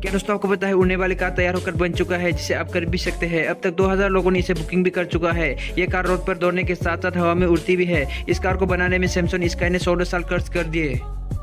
क्या दोस्तों आपको पता है उड़ने वाली कार तैयार होकर बन चुका है, जिसे आप कर भी सकते हैं। अब तक 2000 लोगों ने इसे बुकिंग भी कर चुका है। ये कार रोड पर दौड़ने के साथ साथ हवा में उड़ती भी है। इस कार को बनाने में सैमसंग स्काई ने 16 साल खर्च कर दिए।